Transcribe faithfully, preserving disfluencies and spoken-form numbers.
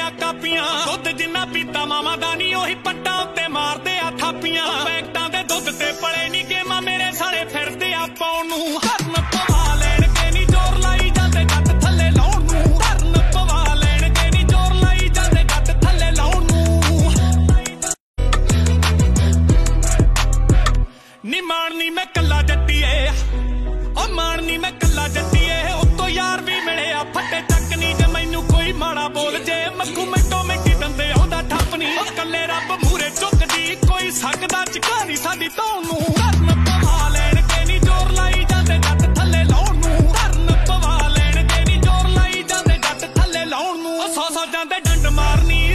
आ कापियां दुध जिन्ना पीता मामा दा नी ओही पट्टा उत्ते मारदे आ थापियां पैकटां दे दुध ते पले नी गेमां मेरे साले फिरदे आ पाउण नूं धरन पवा लैण के नी जोर लाई जांदे जट थल्ले लाउण नूं धरन पवा लैण के नी जोर लाई जांदे जट थल्ले लाउण नूं नी मारनी मैं कल्ला जट्टीए ओ मारनी मैं कल्ला जट्टीए उत्तों यार भी मिले आ फट्टे चक नी जे मैनू कोई माड़ा बोल जे मक्खू मिंटो मिंटी दंदे आउंदा ठप नी कल्ले रब मूरे चुकदी कोई सकदा झका नी साडी धौण नूं धरन पवा लैण के नी जोर लाई जांदे जट थल्ले लाउण नूं धरन पवा लैण के नी जोर लाई जांदे जट थल्ले लाउण नूं सौ सौ जांदे डंड मारनी